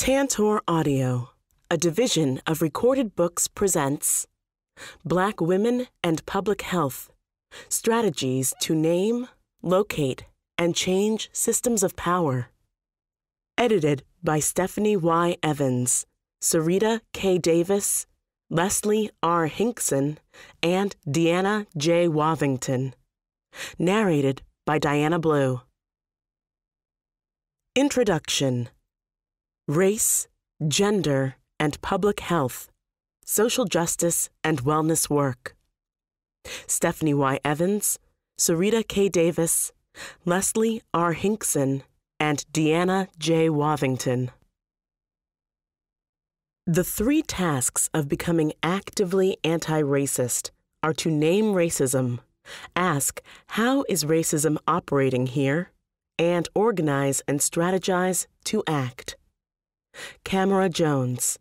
Tantor Audio, a division of Recorded Books, presents Black Women and Public Health, Strategies to Name, Locate, and Change Systems of Power. Edited by Stephanie Y. Evans, Sarita K. Davis, Leslie R. Hinkson, and Deanna J. Wathington. Narrated by Diana Blue. Introduction. Race, Gender, and Public Health, Social Justice and Wellness Work. Stephanie Y. Evans, Sarita K. Davis, Leslie R. Hinkson, and Deanna J. Wathington. The three tasks of becoming actively anti-racist are to name racism, ask how is racism operating here, and organize and strategize to act. Camera Jones.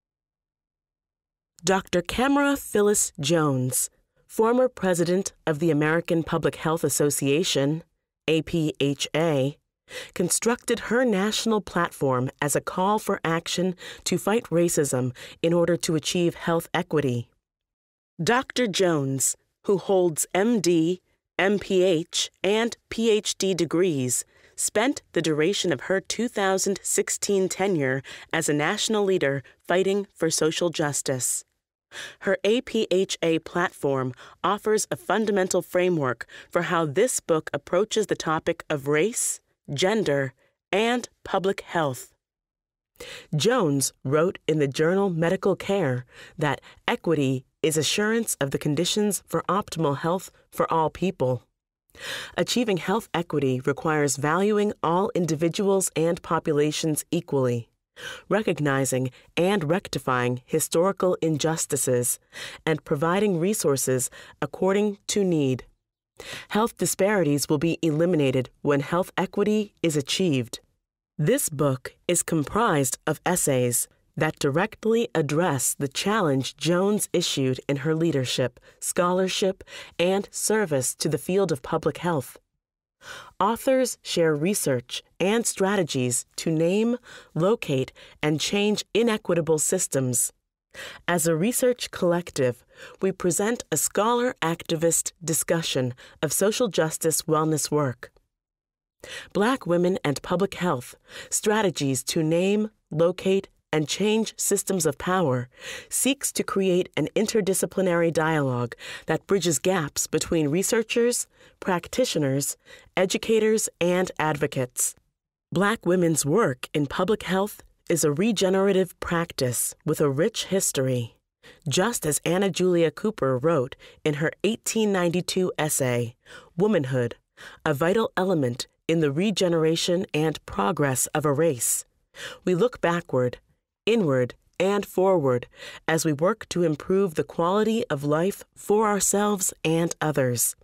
Dr. Camera Phyllis Jones, former president of the American Public Health Association, APHA, constructed her national platform as a call for action to fight racism in order to achieve health equity. Dr. Jones, who holds MD, MPH, and PhD degrees, spent the duration of her 2016 tenure as a national leader fighting for social justice. Her APHA platform offers a fundamental framework for how this book approaches the topic of race, gender, and public health. Jones wrote in the journal Medical Care that equity is assurance of the conditions for optimal health for all people. Achieving health equity requires valuing all individuals and populations equally, recognizing and rectifying historical injustices, and providing resources according to need. Health disparities will be eliminated when health equity is achieved. This book is comprised of essays that directly address the challenge Jones issued in her leadership, scholarship, and service to the field of public health. Authors share research and strategies to name, locate, and change inequitable systems. As a research collective, we present a scholar-activist discussion of social justice wellness work. Black Women and Public Health, Strategies to Name, Locate, and Change Systems of Power seeks to create an interdisciplinary dialogue that bridges gaps between researchers, practitioners, educators, and advocates. Black women's work in public health is a regenerative practice with a rich history, just as Anna Julia Cooper wrote in her 1892 essay, Womanhood, a Vital Element in the Regeneration and Progress of a Race. We look backward, inward, and forward as we work to improve the quality of life for ourselves and others.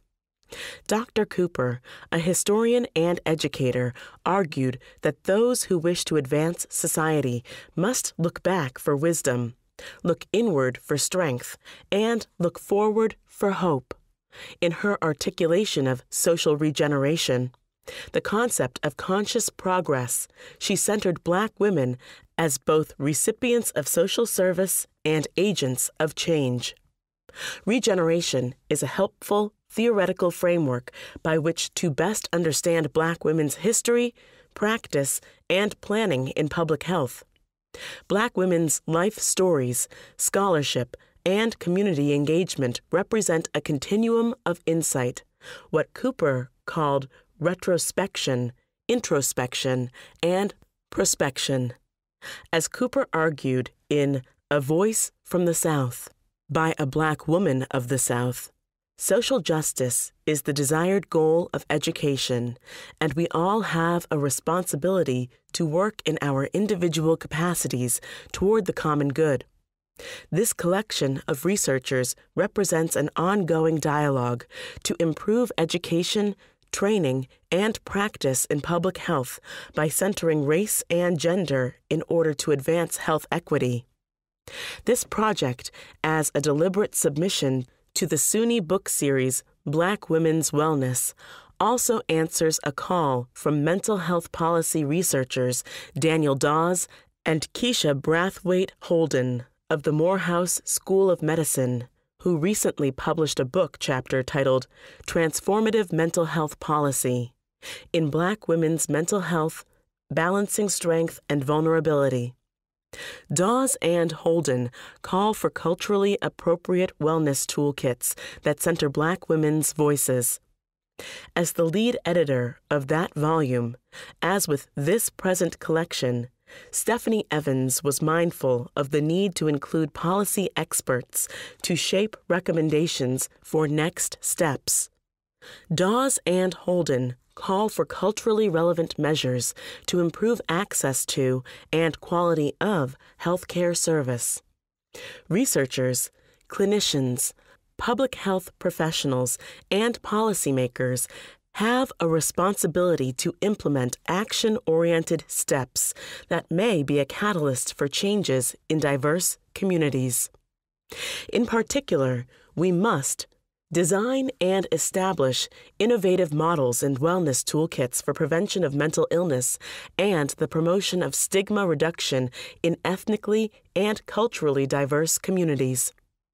Dr. Cooper, a historian and educator, argued that those who wish to advance society must look back for wisdom, look inward for strength, and look forward for hope. In her articulation of social regeneration, the concept of conscious progress, she centered Black women as both recipients of social service and agents of change. Regeneration is a helpful theoretical framework by which to best understand Black women's history, practice, and planning in public health. Black women's life stories, scholarship, and community engagement represent a continuum of insight, what Cooper called retrospection, introspection, and prospection. As Cooper argued in A Voice from the South, by a Black woman of the South, social justice is the desired goal of education, and we all have a responsibility to work in our individual capacities toward the common good. This collection of researchers represents an ongoing dialogue to improve education, training, and practice in public health by centering race and gender in order to advance health equity. This project, as a deliberate submission to the SUNY book series Black Women's Wellness, also answers a call from mental health policy researchers Daniel Dawes and Keisha Brathwaite Holden of the Morehouse School of Medicine, who recently published a book chapter titled Transformative Mental Health Policy in Black Women's Mental Health, Balancing Strength and Vulnerability. Dawes and Holden call for culturally appropriate wellness toolkits that center Black women's voices. As the lead editor of that volume, as with this present collection, Stephanie Evans was mindful of the need to include policy experts to shape recommendations for next steps. Dawes and Holden call for culturally relevant measures to improve access to and quality of healthcare service. Researchers, clinicians, public health professionals, and policymakers have a responsibility to implement action-oriented steps that may be a catalyst for changes in diverse communities. In particular, we must design and establish innovative models and wellness toolkits for prevention of mental illness and the promotion of stigma reduction in ethnically and culturally diverse communities.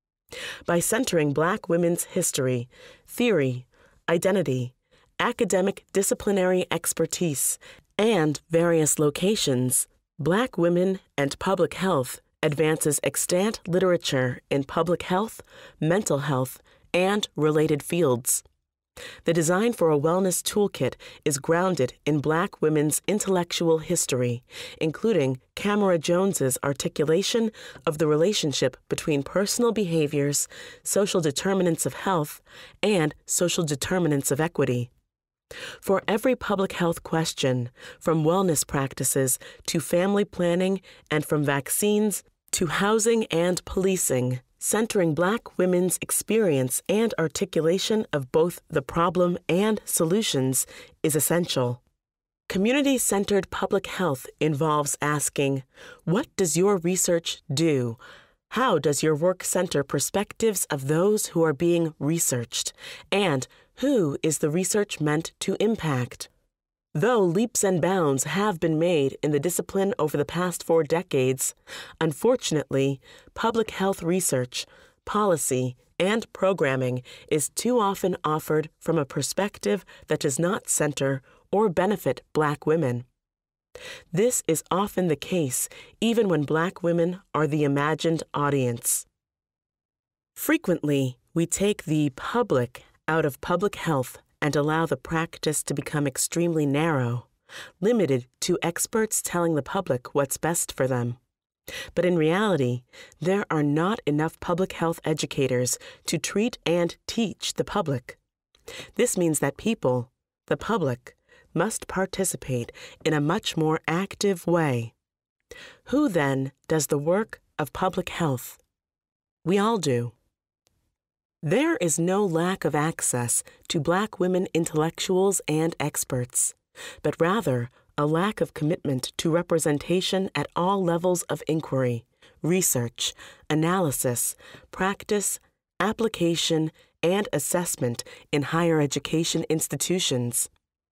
By centering Black women's history, theory, identity, academic disciplinary expertise, and various locations, Black women and public health advances extant literature in public health, mental health, and related fields. The design for a wellness toolkit is grounded in Black women's intellectual history, including Camara Jones's articulation of the relationship between personal behaviors, social determinants of health, and social determinants of equity. For every public health question, from wellness practices to family planning and from vaccines to housing and policing, centering Black women's experience and articulation of both the problem and solutions is essential. Community-centered public health involves asking, what does your research do? How does your work center perspectives of those who are being researched? And who is the research meant to impact? Though leaps and bounds have been made in the discipline over the past 4 decades, unfortunately, public health research, policy, and programming is too often offered from a perspective that does not center or benefit Black women. This is often the case even when Black women are the imagined audience. Frequently, we take the public out of public health and allow the practice to become extremely narrow, limited to experts telling the public what's best for them. But in reality, there are not enough public health educators to treat and teach the public. This means that people, the public, must participate in a much more active way. Who then does the work of public health? We all do. There is no lack of access to Black women intellectuals and experts, but rather a lack of commitment to representation at all levels of inquiry, research, analysis, practice, application, and assessment in higher education institutions.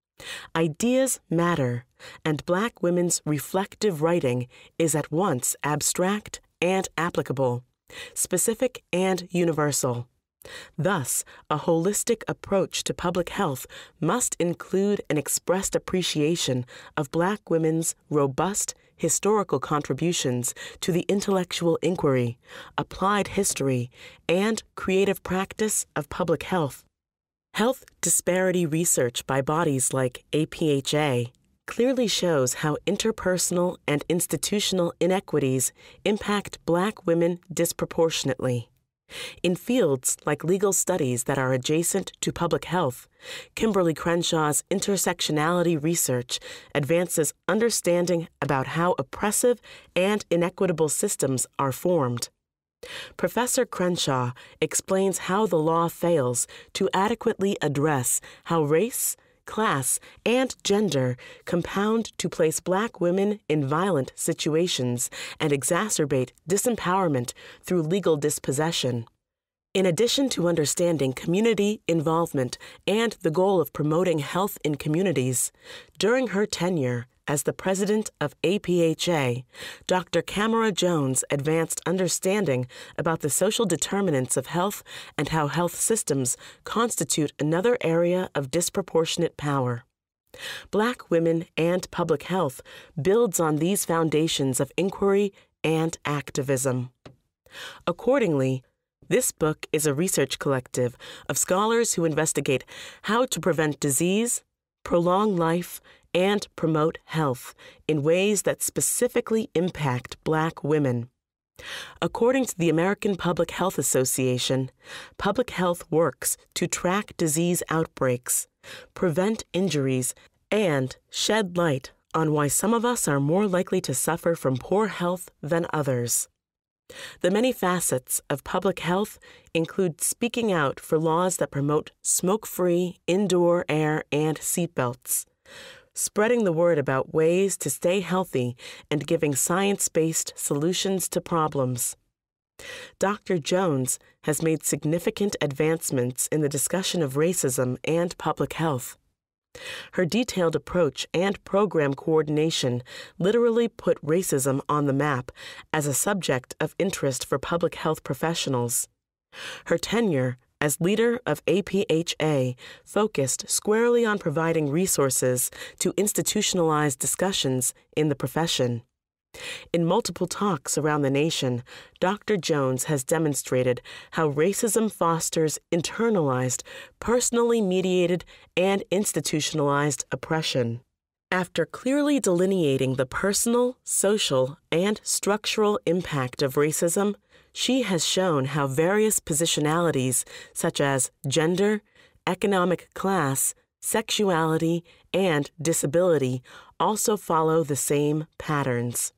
Ideas matter, and Black women's reflective writing is at once abstract and applicable, specific and universal. Thus, a holistic approach to public health must include an expressed appreciation of Black women's robust historical contributions to the intellectual inquiry, applied history, and creative practice of public health. Health disparity research by bodies like APHA clearly shows how interpersonal and institutional inequities impact Black women disproportionately. In fields like legal studies that are adjacent to public health, Kimberly Crenshaw's intersectionality research advances understanding about how oppressive and inequitable systems are formed. Professor Crenshaw explains how the law fails to adequately address how race, class, and gender compound to place Black women in violent situations and exacerbate disempowerment through legal dispossession. In addition to understanding community involvement and the goal of promoting health in communities, during her tenure as the president of APHA, Dr. Camara Jones advanced understanding about the social determinants of health and how health systems constitute another area of disproportionate power. Black Women and Public Health builds on these foundations of inquiry and activism. Accordingly, this book is a research collective of scholars who investigate how to prevent disease, prolong life, and promote health in ways that specifically impact Black women. According to the American Public Health Association, public health works to track disease outbreaks, prevent injuries, and shed light on why some of us are more likely to suffer from poor health than others. The many facets of public health include speaking out for laws that promote smoke-free indoor air and seatbelts, spreading the word about ways to stay healthy and giving science-based solutions to problems. Dr. Jones has made significant advancements in the discussion of racism and public health. Her detailed approach and program coordination literally put racism on the map as a subject of interest for public health professionals. Her tenure as leader of APHA focused squarely on providing resources to institutionalize discussions in the profession. In multiple talks around the nation, Dr. Jones has demonstrated how racism fosters internalized, personally mediated, and institutionalized oppression. After clearly delineating the personal, social, and structural impact of racism, she has shown how various positionalities such as gender, economic class, sexuality, and disability also follow the same patterns.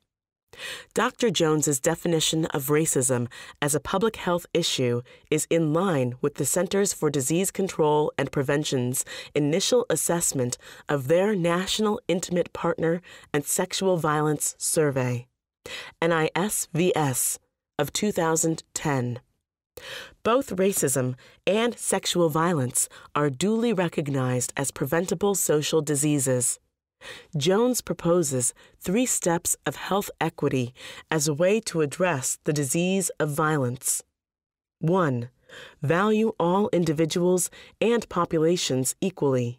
Dr. Jones's definition of racism as a public health issue is in line with the Centers for Disease Control and Prevention's initial assessment of their National Intimate Partner and Sexual Violence Survey, NISVS, of 2010. Both racism and sexual violence are duly recognized as preventable social diseases. Jones proposes 3 steps of health equity as a way to address the disease of violence. 1. Value all individuals and populations equally.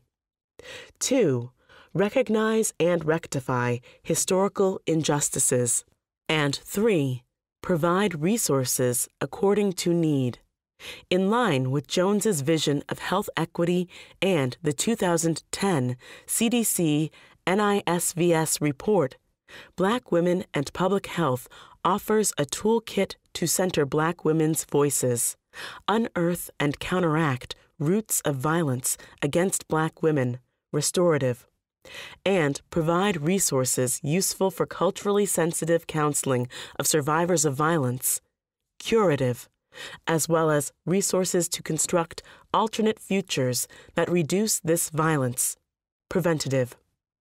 2. Recognize and rectify historical injustices. And 3. Provide resources according to need. In line with Jones's vision of health equity and the 2010 CDC NISVS report, Black Women and Public Health offers a toolkit to center Black women's voices, unearth and counteract roots of violence against Black women, restorative, and provide resources useful for culturally sensitive counseling of survivors of violence, curative, as well as resources to construct alternate futures that reduce this violence, preventative.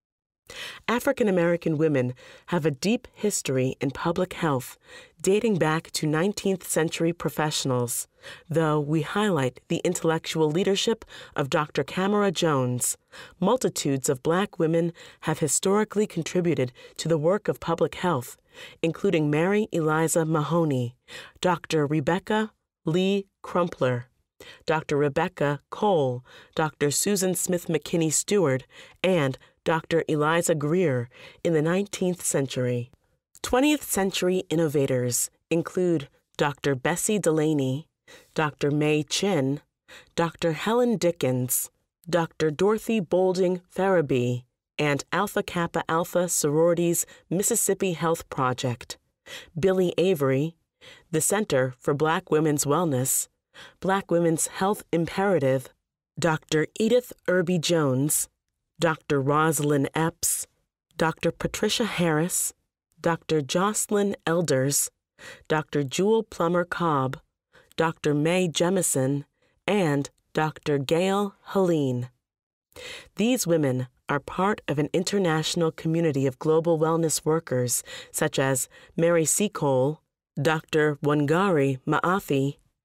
African American women have a deep history in public health, dating back to 19th century professionals, though we highlight the intellectual leadership of Dr. Camara Jones. Multitudes of Black women have historically contributed to the work of public health, including Mary Eliza Mahoney, Dr. Rebecca Lee Crumpler, Dr. Rebecca Cole, Dr. Susan Smith McKinney Stewart, and Dr. Eliza Greer in the 19th century. 20th century innovators include Dr. Bessie Delaney, Dr. May Chin, Dr. Helen Dickens, Dr. Dorothy Boulding Farabee, and Alpha Kappa Alpha Sorority's Mississippi Health Project, Billy Avery, the Center for Black Women's Wellness, Black Women's Health Imperative, Dr. Edith Irby Jones, Dr. Rosalind Epps, Dr. Patricia Harris, Dr. Jocelyn Elders, Dr. Jewel Plummer Cobb, Dr. Mae Jemison, and Dr. Gail Helene. These women are part of an international community of global wellness workers such as Mary C. Cole, Dr. Wangari Maathai,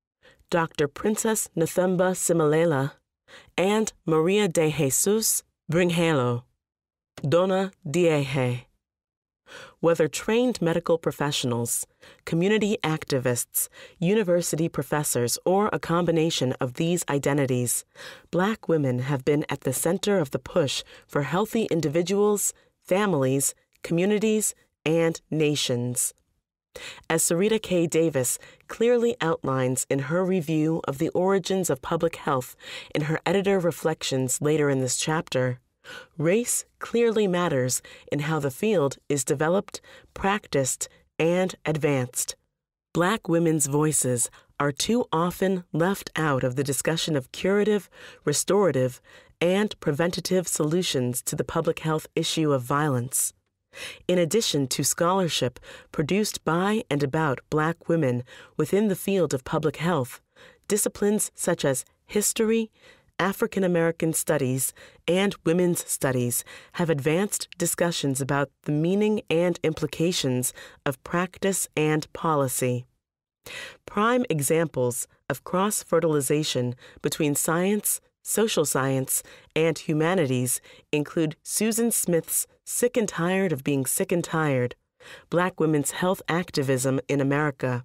Dr. Princess Nthemba Simalela, and Maria de Jesus Bringhelo, Dona Diehe. Whether trained medical professionals, community activists, university professors, or a combination of these identities, Black women have been at the center of the push for healthy individuals, families, communities, and nations. As Sarita K. Davis clearly outlines in her review of the origins of public health in her editor reflections later in this chapter, race clearly matters in how the field is developed, practiced, and advanced. Black women's voices are too often left out of the discussion of curative, restorative, and preventative solutions to the public health issue of violence. In addition to scholarship produced by and about Black women within the field of public health, disciplines such as history, African American studies, and women's studies have advanced discussions about the meaning and implications of practice and policy. Prime examples of cross-fertilization between science, social science, and humanities include Susan Smith's Sick and Tired of Being Sick and Tired, Black Women's Health Activism in America,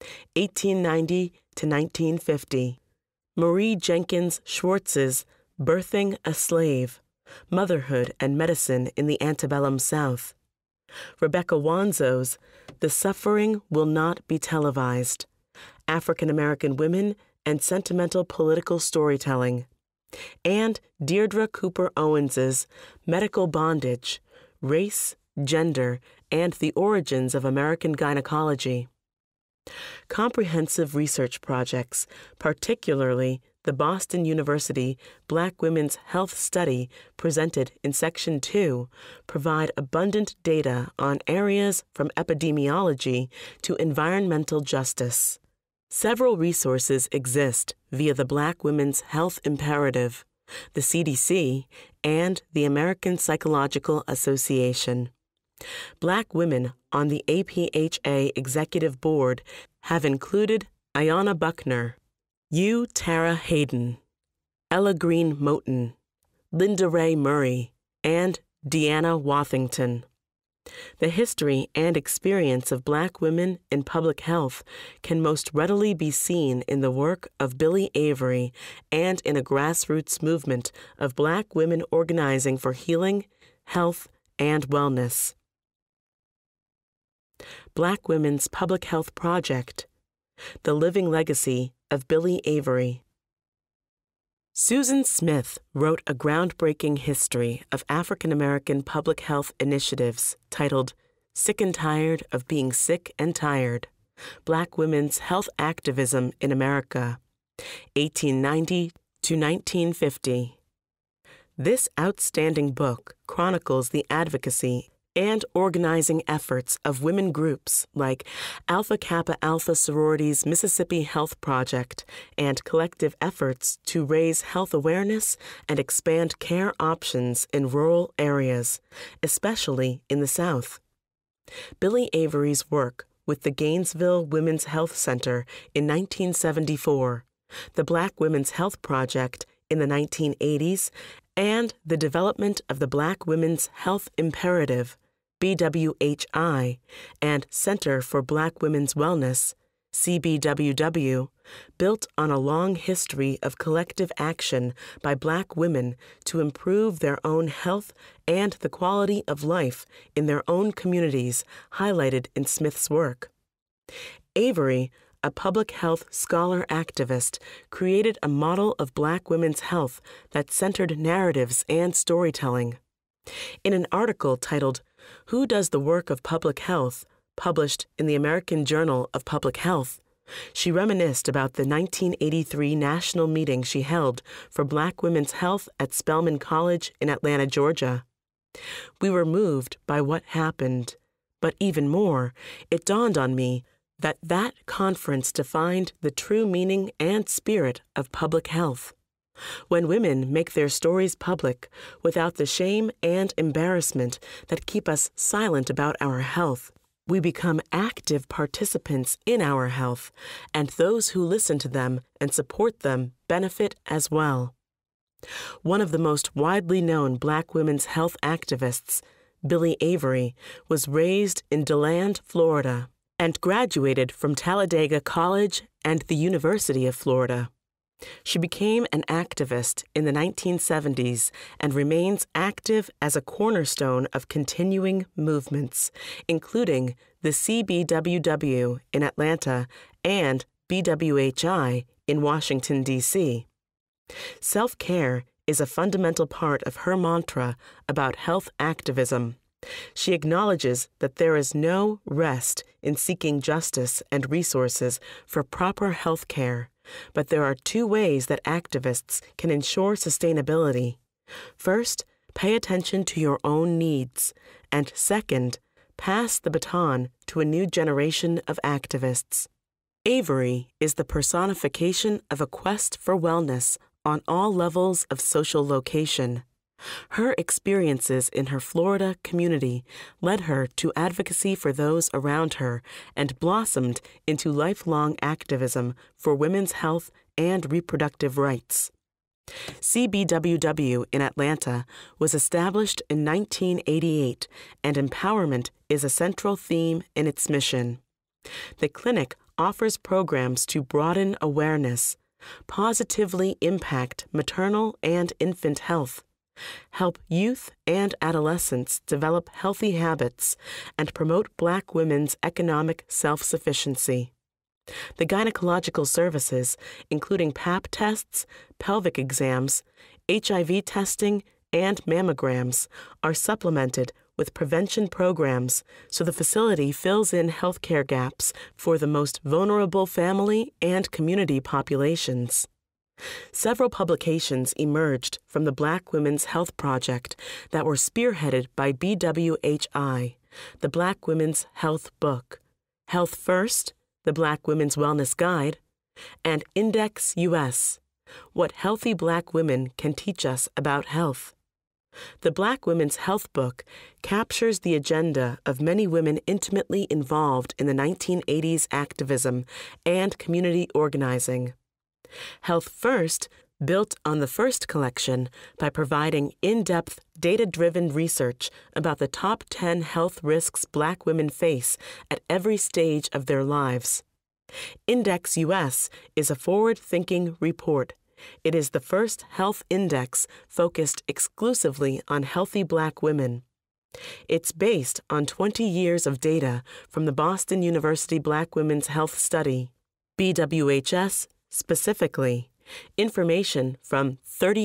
1890 to 1950. Marie Jenkins Schwartz's Birthing a Slave, Motherhood and Medicine in the Antebellum South. Rebecca Wanzo's The Suffering Will Not Be Televised, African American Women and Sentimental Political Storytelling. And Deirdre Cooper Owens's Medical Bondage, Race, Gender, and the Origins of American Gynecology. Comprehensive research projects, particularly the Boston University Black Women's Health Study presented in Section 2, provide abundant data on areas from epidemiology to environmental justice. Several resources exist via the Black Women's Health Imperative, the CDC, and the American Psychological Association. Black women on the APHA Executive Board have included Ayanna Buckner, U. Tara Hayden, Ella Green Moten, Linda Ray Murray, and Deanna Wathington. The history and experience of Black women in public health can most readily be seen in the work of Billie Avery and in a grassroots movement of Black women organizing for healing, health, and wellness. Black Women's Public Health Project, The Living Legacy of Billie Avery. Susan Smith wrote a groundbreaking history of African American public health initiatives titled Sick and Tired of Being Sick and Tired, Black Women's Health Activism in America, 1890 to 1950. This outstanding book chronicles the advocacy and organizing efforts of women groups like Alpha Kappa Alpha Sorority's Mississippi Health Project and collective efforts to raise health awareness and expand care options in rural areas, especially in the South. Billie Avery's work with the Gainesville Women's Health Center in 1974, the Black Women's Health Project in the 1980s, and the development of the Black Women's Health Imperative, BWHI, and Center for Black Women's Wellness, CBWW, built on a long history of collective action by Black women to improve their own health and the quality of life in their own communities, highlighted in Smith's work. Avery, a public health scholar activist, created a model of Black women's health that centered narratives and storytelling. In an article titled, Who Does the Work of Public Health?, published in the American Journal of Public Health, she reminisced about the 1983 national meeting she held for Black women's health at Spelman College in Atlanta, Georgia. We were moved by what happened, but even more, it dawned on me that conference defined the true meaning and spirit of public health. When women make their stories public without the shame and embarrassment that keep us silent about our health, We become active participants in our health, and those who listen to them and support them benefit as well. One of the most widely known Black women's health activists, Billie Avery, was raised in DeLand, Florida, and graduated from Talladega College and the University of Florida. She became an activist in the 1970s and remains active as a cornerstone of continuing movements, including the CBWW in Atlanta and BWHI in Washington, D.C. Self-care is a fundamental part of her mantra about health activism. She acknowledges that there is no rest in seeking justice and resources for proper health care, but there are two ways that activists can ensure sustainability. First, pay attention to your own needs, and second, pass the baton to a new generation of activists. Avery is the personification of a quest for wellness on all levels of social location. Her experiences in her Florida community led her to advocacy for those around her and blossomed into lifelong activism for women's health and reproductive rights. CBWW in Atlanta was established in 1988, and empowerment is a central theme in its mission. The clinic offers programs to broaden awareness, positively impact maternal and infant health, help youth and adolescents develop healthy habits, and promote Black women's economic self-sufficiency. The gynecological services, including Pap tests, pelvic exams, HIV testing, and mammograms, are supplemented with prevention programs, so the facility fills in healthcare gaps for the most vulnerable family and community populations. Several publications emerged from the Black Women's Health Project that were spearheaded by BWHI, the Black Women's Health Book, Health First, the Black Women's Wellness Guide, and Index US, What Healthy Black Women Can Teach Us About Health. The Black Women's Health Book captures the agenda of many women intimately involved in the 1980s activism and community organizing. Health First built on the first collection by providing in-depth, data-driven research about the top 10 health risks Black women face at every stage of their lives. Index US is a forward-thinking report. It is the first health index focused exclusively on healthy Black women. It's based on 20 years of data from the Boston University Black Women's Health Study, BWHS specifically, information from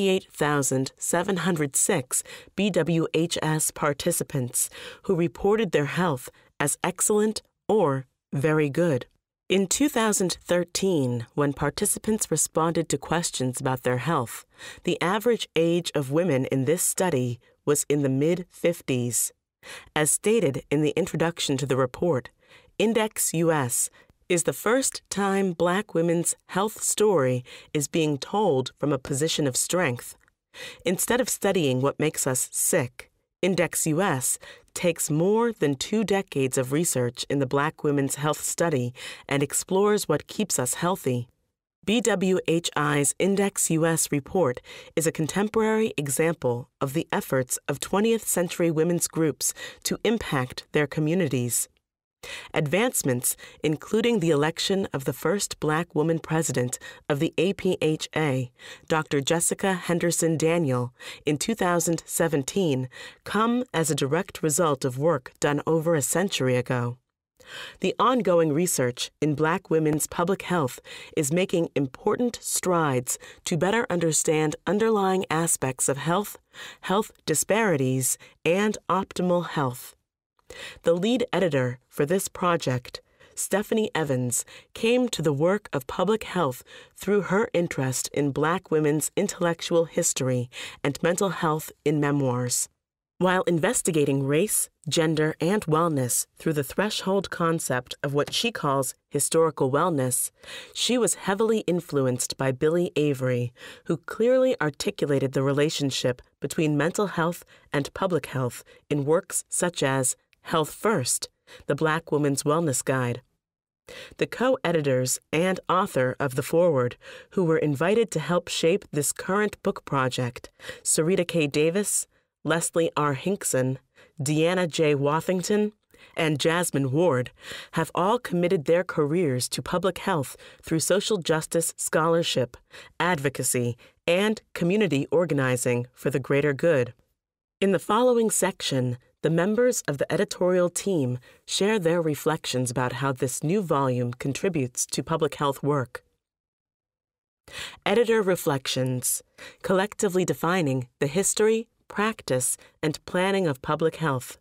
38,706 BWHS participants who reported their health as excellent or very good. In 2013, when participants responded to questions about their health, the average age of women in this study was in the mid-50s. As stated in the introduction to the report, Index US is the first time Black women's health story is being told from a position of strength. Instead of studying what makes us sick, Index US takes more than 2 decades of research in the Black women's health study and explores what keeps us healthy. BWHI's Index US report is a contemporary example of the efforts of 20th century women's groups to impact their communities. Advancements, including the election of the first Black woman president of the APHA, Dr. Jessica Henderson Daniel, in 2017, come as a direct result of work done over a century ago. The ongoing research in Black women's public health is making important strides to better understand underlying aspects of health, health disparities, and optimal health. The lead editor for this project, Stephanie Evans, came to the work of public health through her interest in Black women's intellectual history and mental health in memoirs. While investigating race, gender, and wellness through the threshold concept of what she calls historical wellness, she was heavily influenced by Billie Avery, who clearly articulated the relationship between mental health and public health in works such as Health First The Black Woman's Wellness Guide. The co-editors and author of the foreword, who were invited to help shape this current book project, Sarita K. Davis, Leslie R. Hinkson, Deanna J. Wathington, and Jasmine Ward, have all committed their careers to public health through social justice scholarship, advocacy, and community organizing for the greater good. In the following section, the members of the editorial team share their reflections about how this new volume contributes to public health work. Editor Reflections, collectively defining the history, practice, and planning of public health.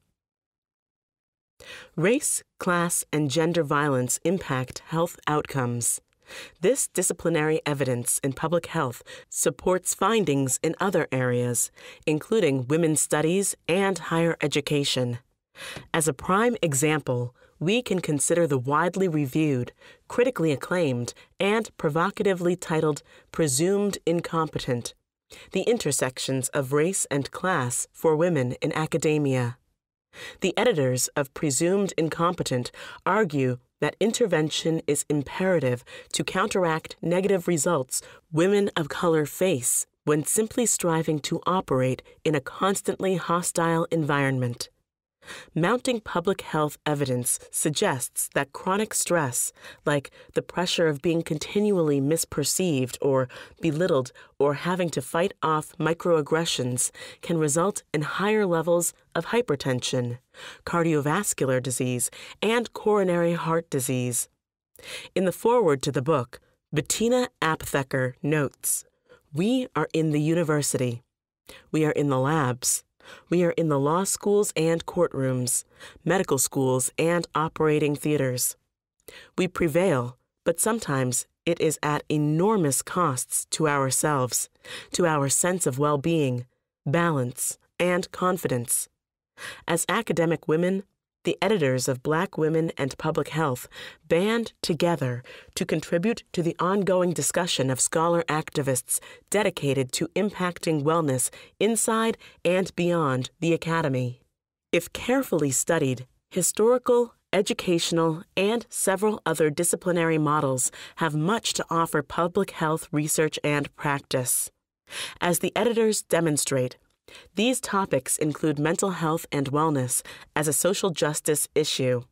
Race, class, and gender violence impact health outcomes. This disciplinary evidence in public health supports findings in other areas, including women's studies and higher education. As a prime example, we can consider the widely reviewed, critically acclaimed, and provocatively titled Presumed Incompetent: The Intersections of Race and Class for Women in Academia. The editors of Presumed Incompetent argue that intervention is imperative to counteract negative results women of color face when simply striving to operate in a constantly hostile environment. Mounting public health evidence suggests that chronic stress, like the pressure of being continually misperceived or belittled or having to fight off microaggressions, can result in higher levels of hypertension, cardiovascular disease, and coronary heart disease. In the foreword to the book, Bettina Aptheker notes, "We are in the university. We are in the labs. We are in the law schools and courtrooms, medical schools and operating theaters. We prevail, but sometimes it is at enormous costs to ourselves, to our sense of well-being, balance, and confidence. As academic women, the editors of Black Women and Public Health band together to contribute to the ongoing discussion of scholar activists dedicated to impacting wellness inside and beyond the academy. If carefully studied, historical, educational, and several other disciplinary models have much to offer public health research and practice. As the editors demonstrate, these topics include mental health and wellness as a social justice issue.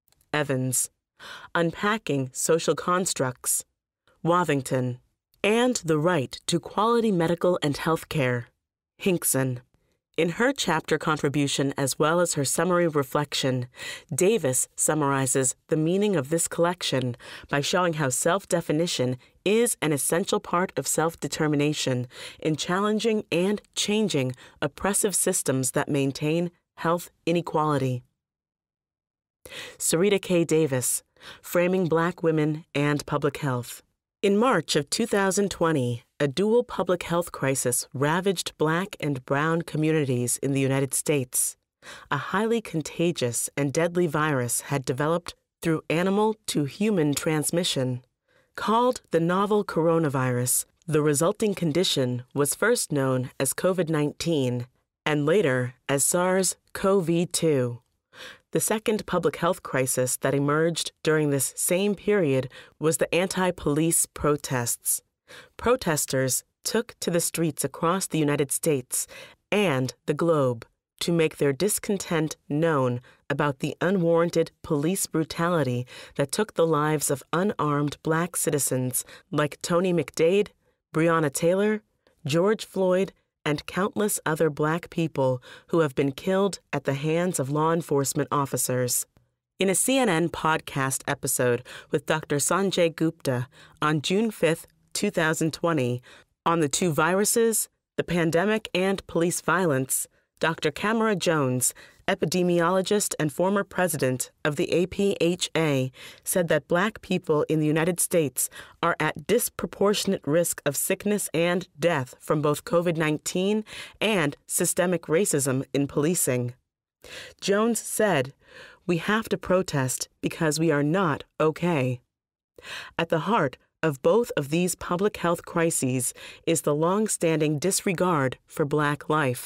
Evans. Unpacking Social Constructs. Wathington. And the Right to Quality Medical and Health Care. Hinkson. In her chapter contribution as well as her summary reflection, Davis summarizes the meaning of this collection by showing how self-definition is an essential part of self-determination in challenging and changing oppressive systems that maintain health inequality. Sarita K. Davis, Framing Black Women and Public Health. In March of 2020, a dual public health crisis ravaged Black and brown communities in the United States. A highly contagious and deadly virus had developed through animal to human transmission. Called the novel coronavirus, the resulting condition was first known as COVID-19 and later as SARS-CoV-2. The second public health crisis that emerged during this same period was the anti-police protests. Protesters took to the streets across the United States and the globe to make their discontent known about the unwarranted police brutality that took the lives of unarmed Black citizens like Tony McDade, Breonna Taylor, George Floyd, and countless other Black people who have been killed at the hands of law enforcement officers. In a CNN podcast episode with Dr. Sanjay Gupta on June 5, 2020, on the two viruses, the pandemic and police violence, Dr. Camara Jones, epidemiologist and former president of the APHA, said that Black people in the United States are at disproportionate risk of sickness and death from both COVID-19 and systemic racism in policing. Jones said, "We have to protest because we are not okay." At the heart of both of these public health crises is the long-standing disregard for Black life.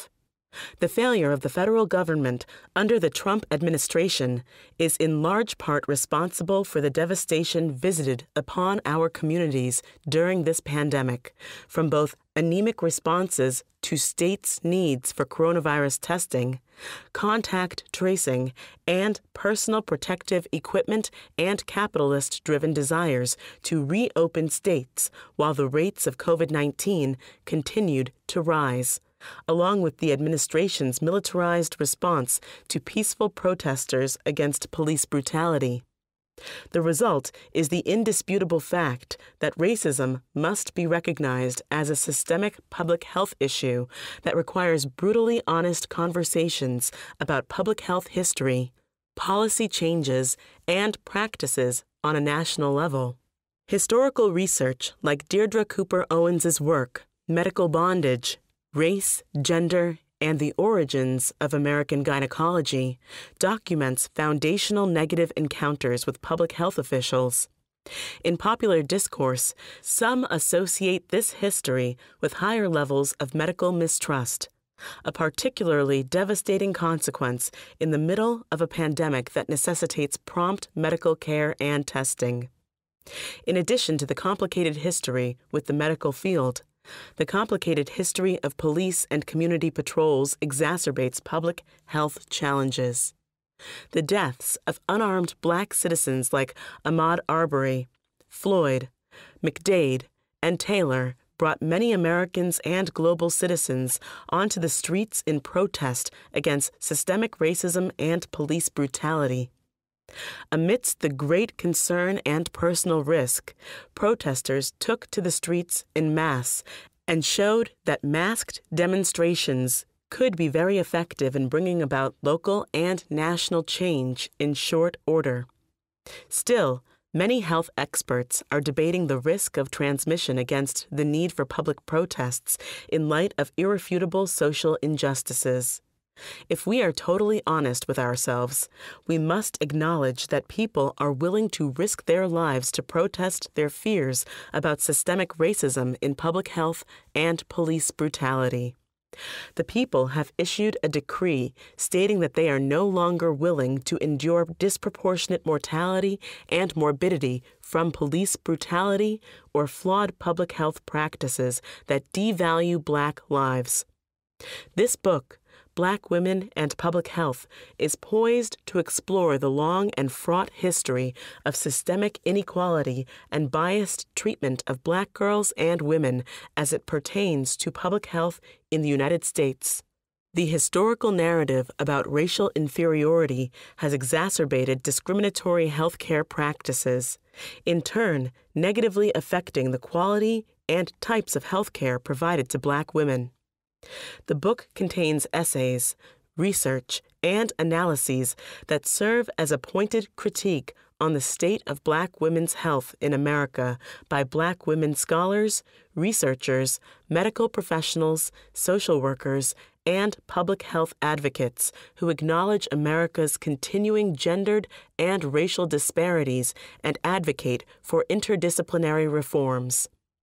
The failure of the federal government under the Trump administration is in large part responsible for the devastation visited upon our communities during this pandemic, from both anemic responses to states' needs for coronavirus testing, contact tracing, and personal protective equipment and capitalist-driven desires to reopen states while the rates of COVID-19 continued to rise, along with the administration's militarized response to peaceful protesters against police brutality. The result is the indisputable fact that racism must be recognized as a systemic public health issue that requires brutally honest conversations about public health history, policy changes, and practices on a national level. Historical research like Deirdre Cooper Owens's work, Medical Bondage, Race, Gender, and the Origins of American Gynecology documents foundational negative encounters with public health officials. In popular discourse, some associate this history with higher levels of medical mistrust, a particularly devastating consequence in the middle of a pandemic that necessitates prompt medical care and testing. In addition to the complicated history with the medical field, the complicated history of police and community patrols exacerbates public health challenges. The deaths of unarmed Black citizens like Ahmaud Arbery, Floyd, McDade, and Taylor brought many Americans and global citizens onto the streets in protest against systemic racism and police brutality. Amidst the great concern and personal risk, protesters took to the streets en masse and showed that masked demonstrations could be very effective in bringing about local and national change in short order. Still, many health experts are debating the risk of transmission against the need for public protests in light of irrefutable social injustices. If we are totally honest with ourselves, we must acknowledge that people are willing to risk their lives to protest their fears about systemic racism in public health and police brutality. The people have issued a decree stating that they are no longer willing to endure disproportionate mortality and morbidity from police brutality or flawed public health practices that devalue Black lives. This book, Black Women and Public Health, is poised to explore the long and fraught history of systemic inequality and biased treatment of Black girls and women as it pertains to public health in the United States. The historical narrative about racial inferiority has exacerbated discriminatory healthcare practices, in turn negatively affecting the quality and types of healthcare provided to Black women. The book contains essays, research, and analyses that serve as a pointed critique on the state of Black women's health in America by Black women scholars, researchers, medical professionals, social workers, and public health advocates who acknowledge America's continuing gendered and racial disparities and advocate for interdisciplinary reforms.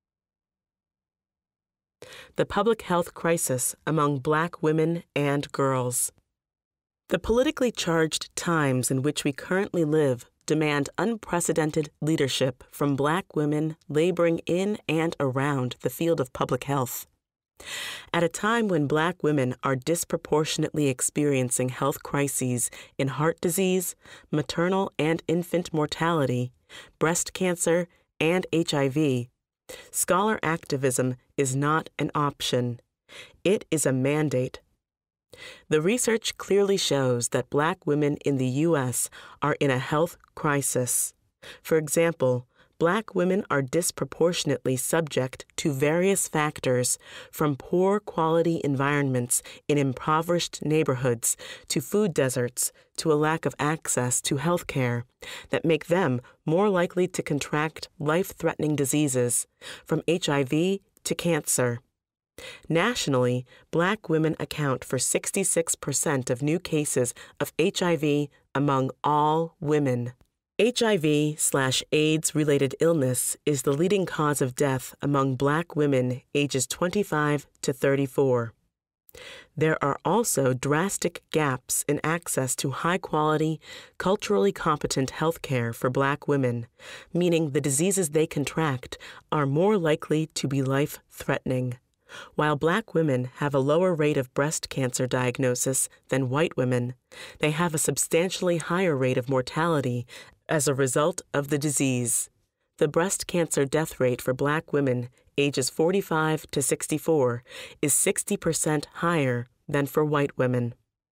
The public health crisis among Black women and girls. The politically charged times in which we currently live demand unprecedented leadership from Black women laboring in and around the field of public health. At a time when Black women are disproportionately experiencing health crises in heart disease, maternal and infant mortality, breast cancer, and HIV, scholar activism is not an option. It is a mandate. The research clearly shows that Black women in the U.S. are in a health crisis. For example, Black women are disproportionately subject to various factors, from poor quality environments in impoverished neighborhoods to food deserts to a lack of access to health care, that make them more likely to contract life-threatening diseases, from HIV to cancer. Nationally, Black women account for 66% of new cases of HIV among all women. HIV/AIDS-related illness is the leading cause of death among Black women ages 25 to 34. There are also drastic gaps in access to high-quality, culturally competent health care for Black women, meaning the diseases they contract are more likely to be life-threatening. While Black women have a lower rate of breast cancer diagnosis than white women, they have a substantially higher rate of mortality as a result of the disease. The breast cancer death rate for Black women ages 45 to 64 is 60% higher than for white women.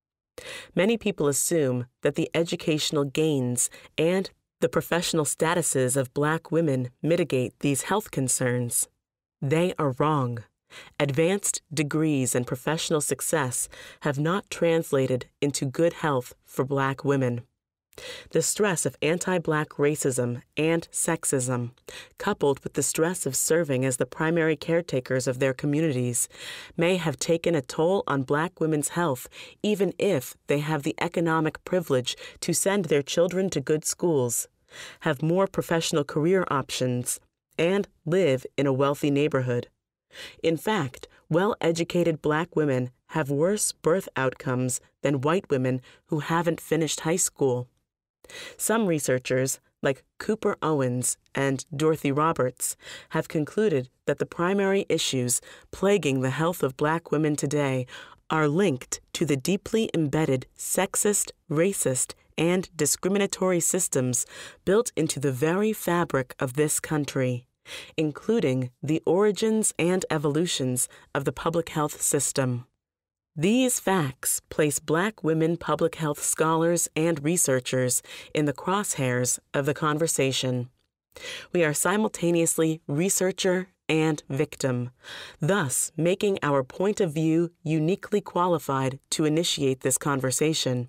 Many people assume that the educational gains and the professional statuses of Black women mitigate these health concerns. They are wrong. Advanced degrees and professional success have not translated into good health for Black women. The stress of anti-Black racism and sexism, coupled with the stress of serving as the primary caretakers of their communities, may have taken a toll on Black women's health even if they have the economic privilege to send their children to good schools, have more professional career options, and live in a wealthy neighborhood. In fact, well-educated Black women have worse birth outcomes than white women who haven't finished high school. Some researchers, like Cooper Owens and Dorothy Roberts, have concluded that the primary issues plaguing the health of Black women today are linked to the deeply embedded sexist, racist, and discriminatory systems built into the very fabric of this country, including the origins and evolutions of the public health system. These facts place Black women public health scholars and researchers in the crosshairs of the conversation. We are simultaneously researcher and victim, thus making our point of view uniquely qualified to initiate this conversation.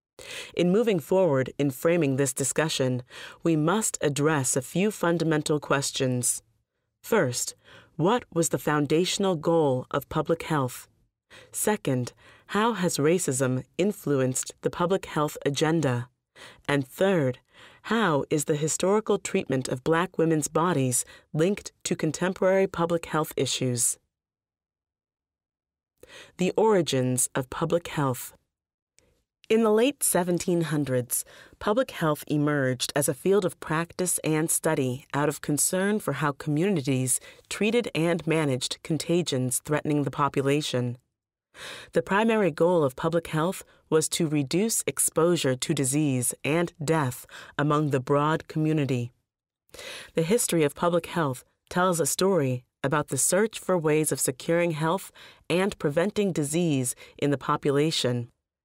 In moving forward in framing this discussion, we must address a few fundamental questions. First, what was the foundational goal of public health? Second, how has racism influenced the public health agenda? And third, how is the historical treatment of Black women's bodies linked to contemporary public health issues? The origins of public health. In the late 1700s, public health emerged as a field of practice and study out of concern for how communities treated and managed contagions threatening the population. The primary goal of public health was to reduce exposure to disease and death among the broad community. The history of public health tells a story about the search for ways of securing health and preventing disease in the population.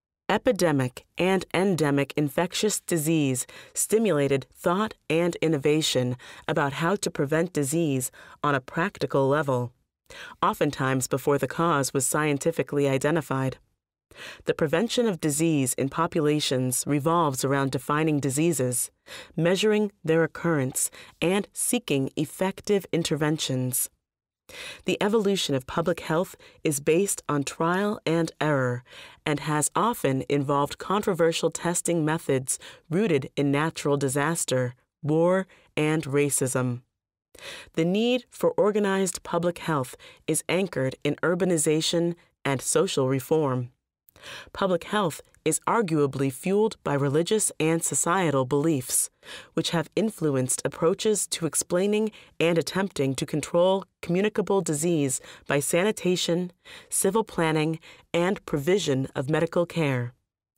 Epidemic and endemic infectious disease stimulated thought and innovation about how to prevent disease on a practical level, oftentimes before the cause was scientifically identified. The prevention of disease in populations revolves around defining diseases, measuring their occurrence, and seeking effective interventions. The evolution of public health is based on trial and error and has often involved controversial testing methods rooted in natural disaster, war, and racism. The need for organized public health is anchored in urbanization and social reform. Public health is arguably fueled by religious and societal beliefs, which have influenced approaches to explaining and attempting to control communicable disease by sanitation, civil planning, and provision of medical care.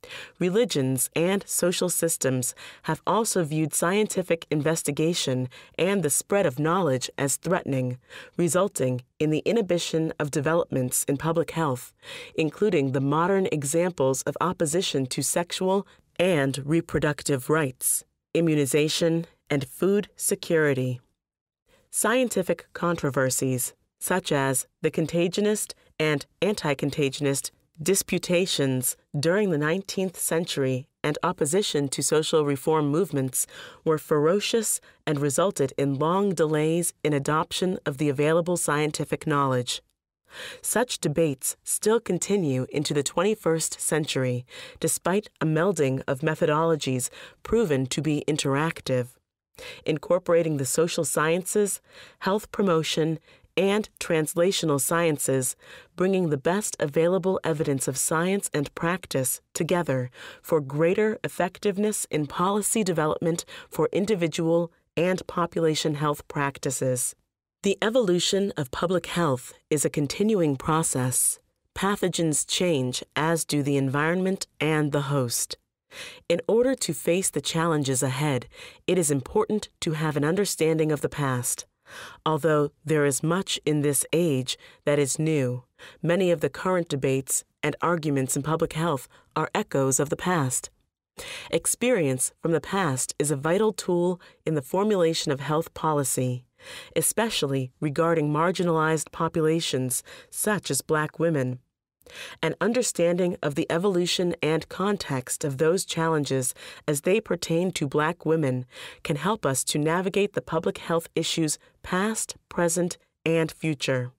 Religions and social systems have also viewed scientific investigation and the spread of knowledge as threatening, resulting in the inhibition of developments in public health, including the modern examples of opposition to sexual and reproductive rights, immunization, and food security. Scientific controversies, such as the contagionist and anti-contagionist disputations during the 19th century and opposition to social reform movements were ferocious and resulted in long delays in adoption of the available scientific knowledge. Such debates still continue into the 21st century, despite a melding of methodologies proven to be interactive, incorporating the social sciences, health promotion, and translational sciences, bringing the best available evidence of science and practice together for greater effectiveness in policy development for individual and population health practices. The evolution of public health is a continuing process. Pathogens change, as do the environment and the host. In order to face the challenges ahead, it is important to have an understanding of the past. Although there is much in this age that is new, many of the current debates and arguments in public health are echoes of the past. Experience from the past is a vital tool in the formulation of health policy, especially regarding marginalized populations such as Black women. An understanding of the evolution and context of those challenges as they pertain to Black women can help us to navigate the public health issues past, present, and future.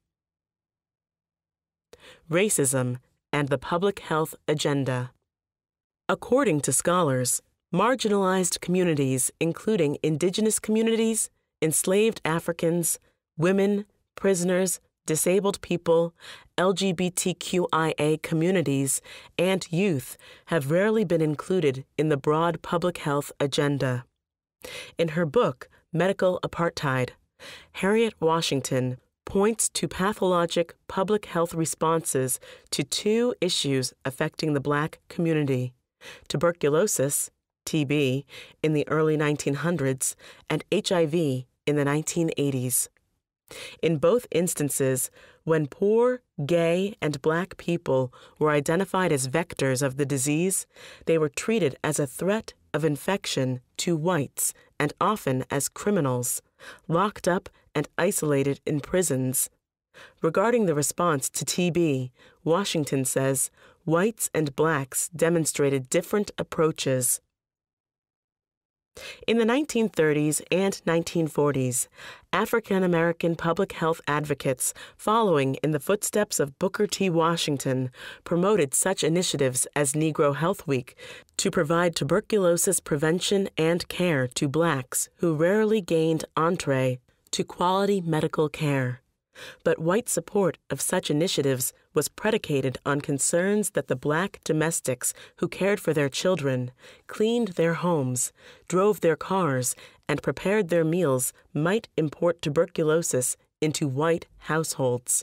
Racism and the public health agenda. According to scholars, marginalized communities, including indigenous communities, enslaved Africans, women, prisoners, disabled people, LGBTQIA communities, and youth have rarely been included in the broad public health agenda. In her book, Medical Apartheid, Harriet Washington points to pathologic public health responses to two issues affecting the Black community: tuberculosis, TB, in the early 1900s, and HIV in the 1980s. In both instances, when poor, gay, and Black people were identified as vectors of the disease, they were treated as a threat of infection to whites and often as criminals, locked up and isolated in prisons. Regarding the response to TB, Washington says, whites and Blacks demonstrated different approaches. In the 1930s and 1940s, African American public health advocates, following in the footsteps of Booker T. Washington, promoted such initiatives as Negro Health Week to provide tuberculosis prevention and care to Blacks who rarely gained entree to quality medical care. But white support of such initiatives was predicated on concerns that the Black domestics who cared for their children, cleaned their homes, drove their cars, and prepared their meals might import tuberculosis into white households.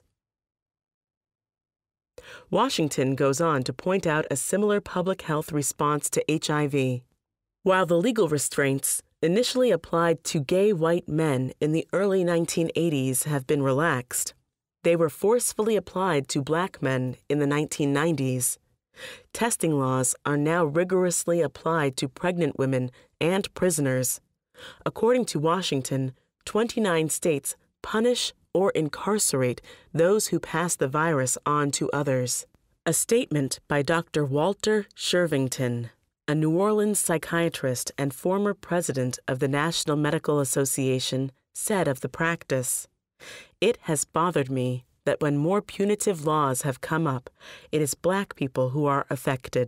Washington goes on to point out a similar public health response to HIV. While the legal restraints initially applied to gay white men in the early 1980s have been relaxed, they were forcefully applied to Black men in the 1990s. Testing laws are now rigorously applied to pregnant women and prisoners. According to Washington, 29 states punish or incarcerate those who pass the virus on to others. A statement by Dr. Walter Shervington, a New Orleans psychiatrist and former president of the National Medical Association, said of the practice, "It has bothered me that when more punitive laws have come up, it is Black people who are affected.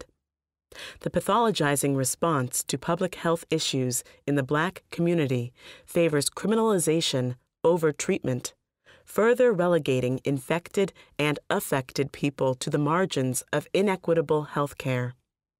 The pathologizing response to public health issues in the Black community favors criminalization over treatment, further relegating infected and affected people to the margins of inequitable health care.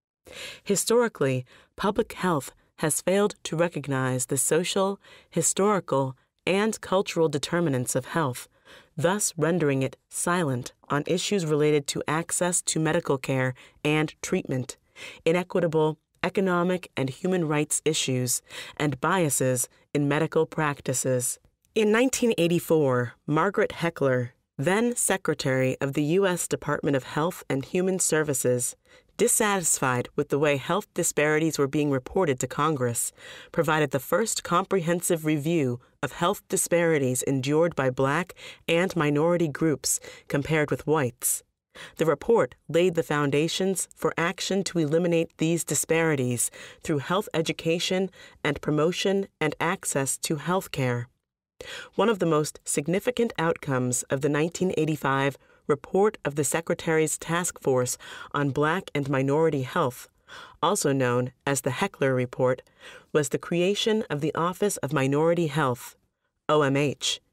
Historically, public health has failed to recognize the social, historical, and cultural determinants of health, thus rendering it silent on issues related to access to medical care and treatment, inequitable economic and human rights issues, and biases in medical practices." In 1984, Margaret Heckler, then Secretary of the U.S. Department of Health and Human Services, dissatisfied with the way health disparities were being reported to Congress, provided the first comprehensive review of health disparities endured by Black and minority groups compared with whites. The report laid the foundations for action to eliminate these disparities through health education and promotion and access to health care. One of the most significant outcomes of the 1985 Report of the Secretary's Task Force on Black and Minority Health, also known as the Heckler Report, was the creation of the Office of Minority Health, OMH,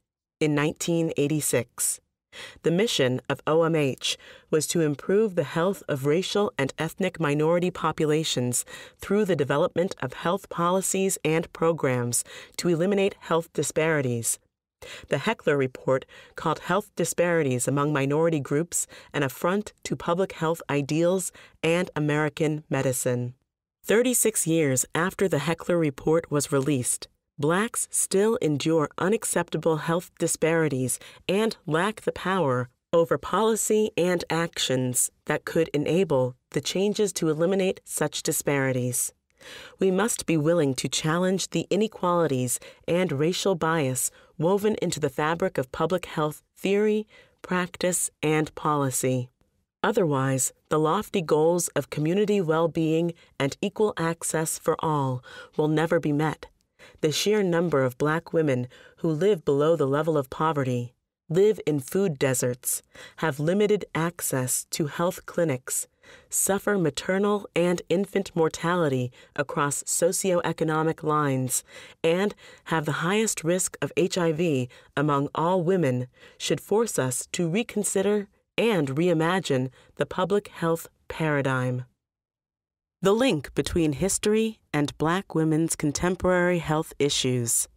in 1986. The mission of OMH was to improve the health of racial and ethnic minority populations through the development of health policies and programs to eliminate health disparities. The Heckler Report called health disparities among minority groups an affront to public health ideals and American medicine. 36 years after the Heckler Report was released, Blacks still endure unacceptable health disparities and lack the power over policy and actions that could enable the changes to eliminate such disparities. We must be willing to challenge the inequalities and racial bias woven into the fabric of public health theory, practice, and policy. Otherwise, the lofty goals of community well-being and equal access for all will never be met. The sheer number of Black women who live below the level of poverty, live in food deserts, have limited access to health clinics, suffer maternal and infant mortality across socioeconomic lines, and have the highest risk of HIV among all women should force us to reconsider and reimagine the public health paradigm. The link between history and Black women's contemporary health issues.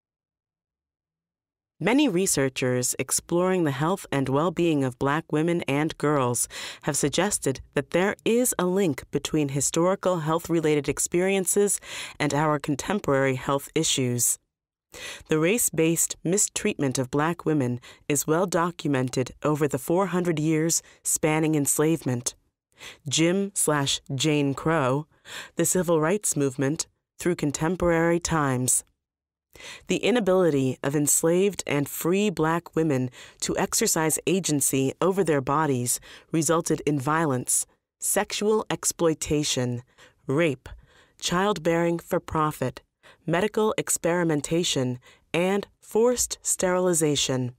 Many researchers exploring the health and well-being of Black women and girls have suggested that there is a link between historical health-related experiences and our contemporary health issues. The race-based mistreatment of Black women is well documented over the 400 years spanning enslavement, Jim/Jane Crow, the civil rights movement, through contemporary times. The inability of enslaved and free Black women to exercise agency over their bodies resulted in violence, sexual exploitation, rape, childbearing for profit, medical experimentation, and forced sterilization.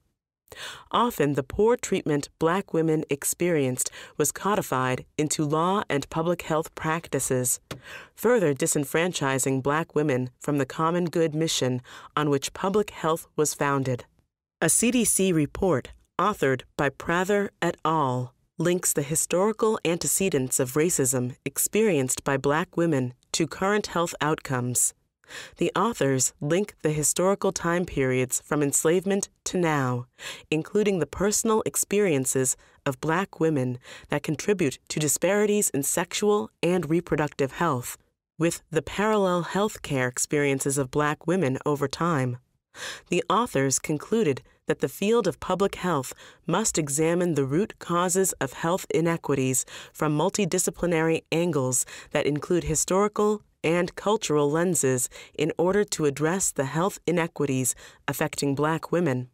Often the poor treatment Black women experienced was codified into law and public health practices, further disenfranchising Black women from the common good mission on which public health was founded. A CDC report, authored by Prather et al., links the historical antecedents of racism experienced by Black women to current health outcomes. The authors link the historical time periods from enslavement to now, including the personal experiences of Black women that contribute to disparities in sexual and reproductive health, with the parallel health care experiences of Black women over time. The authors concluded that the field of public health must examine the root causes of health inequities from multidisciplinary angles that include historical and cultural lenses in order to address the health inequities affecting Black women.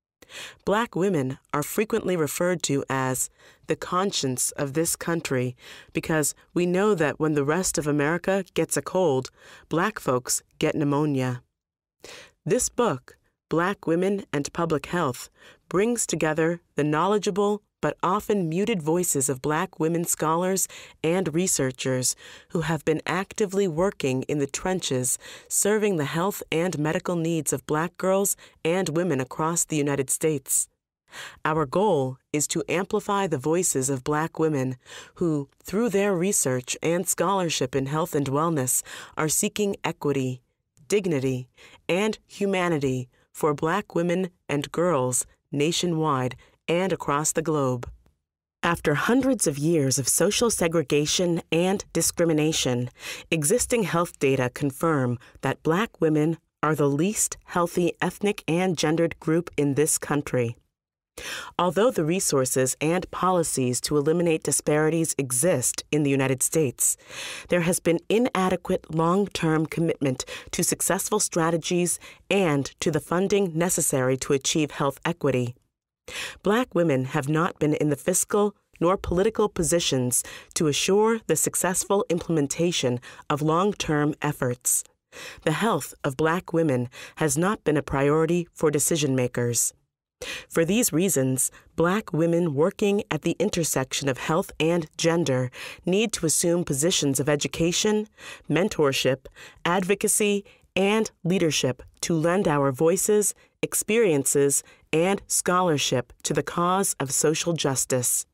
Black women are frequently referred to as the conscience of this country because we know that when the rest of America gets a cold, Black folks get pneumonia. This book, Black Women and Public Health, brings together the knowledgeable but often muted voices of Black women scholars and researchers who have been actively working in the trenches, serving the health and medical needs of Black girls and women across the United States. Our goal is to amplify the voices of Black women who, through their research and scholarship in health and wellness, are seeking equity, dignity, and humanity for Black women and girls nationwide and across the globe. After hundreds of years of social segregation and discrimination, existing health data confirm that Black women are the least healthy ethnic and gendered group in this country. Although the resources and policies to eliminate disparities exist in the United States, there has been inadequate long-term commitment to successful strategies and to the funding necessary to achieve health equity. Black women have not been in the fiscal nor political positions to assure the successful implementation of long-term efforts. The health of Black women has not been a priority for decision-makers. For these reasons, Black women working at the intersection of health and gender need to assume positions of education, mentorship, advocacy, and leadership to lend our voices, experiences, and scholarship to the cause of social justice.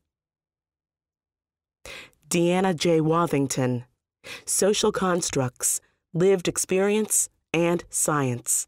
Deanna J. Wathington, Social Constructs, Lived Experience, and Science.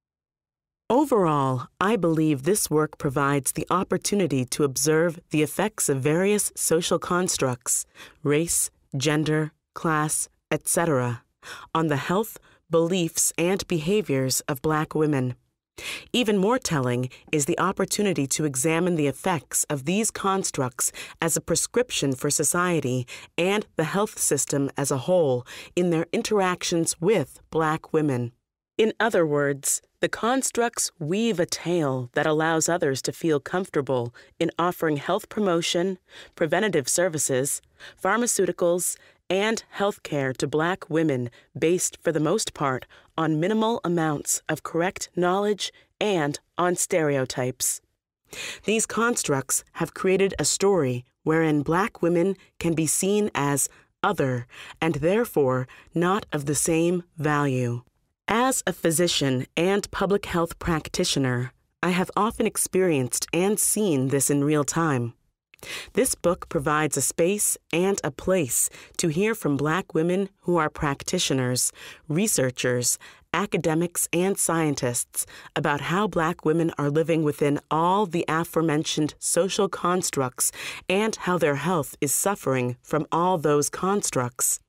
Overall, I believe this work provides the opportunity to observe the effects of various social constructs, race, gender, class, etc., on the health, beliefs, and behaviors of Black women. Even more telling is the opportunity to examine the effects of these constructs as a prescription for society and the health system as a whole in their interactions with Black women. In other words, the constructs weave a tale that allows others to feel comfortable in offering health promotion, preventative services, pharmaceuticals, and health care to Black women based, for the most part, on minimal amounts of correct knowledge and on stereotypes. These constructs have created a story wherein Black women can be seen as other and therefore not of the same value. As a physician and public health practitioner, I have often experienced and seen this in real time. This book provides a space and a place to hear from Black women who are practitioners, researchers, academics, and scientists about how Black women are living within all the aforementioned social constructs and how their health is suffering from all those constructs.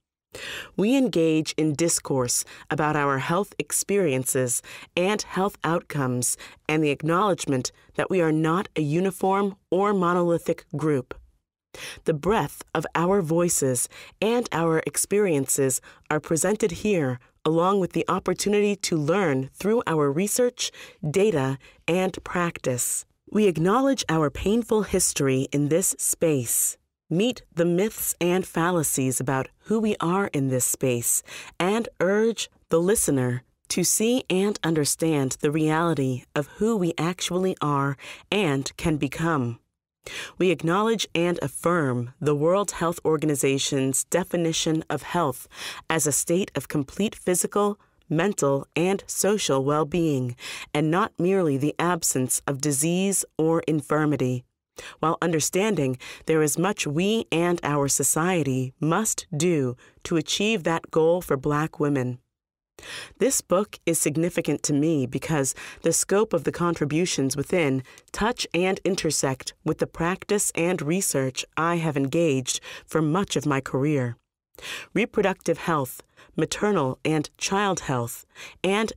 We engage in discourse about our health experiences and health outcomes and the acknowledgement that we are not a uniform or monolithic group. The breadth of our voices and our experiences are presented here along with the opportunity to learn through our research, data, and practice. We acknowledge our painful history in this space, meet the myths and fallacies about who we are in this space, and urge the listener to see and understand the reality of who we actually are and can become. We acknowledge and affirm the World Health Organization's definition of health as a state of complete physical, mental, and social well-being, and not merely the absence of disease or infirmity, while understanding there is much we and our society must do to achieve that goal for Black women. This book is significant to me because the scope of the contributions within touch and intersect with the practice and research I have engaged for much of my career. Reproductive health, maternal and child health, and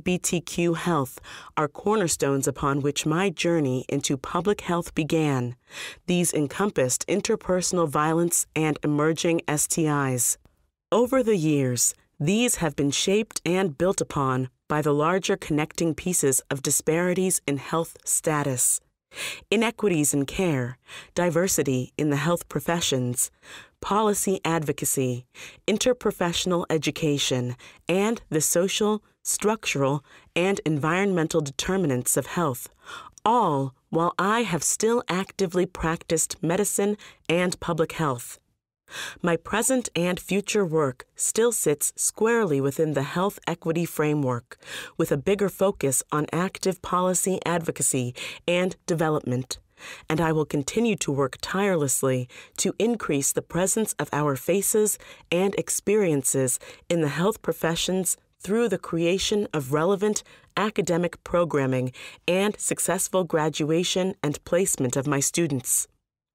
LGBTQ health are cornerstones upon which my journey into public health began. These encompassed interpersonal violence and emerging STIs. Over the years, these have been shaped and built upon by the larger connecting pieces of disparities in health status, inequities in care, diversity in the health professions, policy advocacy, interprofessional education, and the social, structural, and environmental determinants of health, all while I have still actively practiced medicine and public health. My present and future work still sits squarely within the health equity framework, with a bigger focus on active policy advocacy and development, and I will continue to work tirelessly to increase the presence of our faces and experiences in the health professions through the creation of relevant academic programming and successful graduation and placement of my students.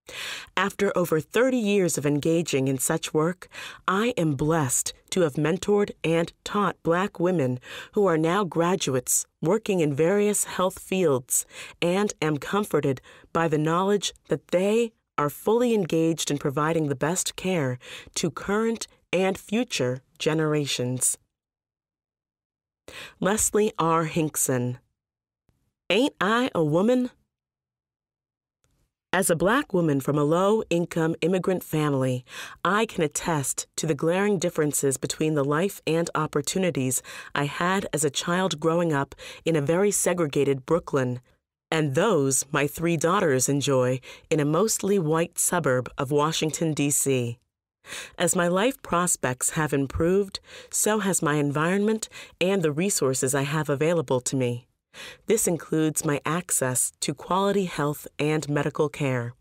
After over 30 years of engaging in such work, I am blessed to have mentored and taught Black women who are now graduates working in various health fields, and am comforted by the knowledge that they are fully engaged in providing the best care to current and future generations. Leslie R. Hinkson. Ain't I a woman? As a Black woman from a low-income immigrant family, I can attest to the glaring differences between the life and opportunities I had as a child growing up in a very segregated Brooklyn, and those my 3 daughters enjoy in a mostly white suburb of Washington, D.C. As my life prospects have improved, so has my environment and the resources I have available to me. This includes my access to quality health and medical care.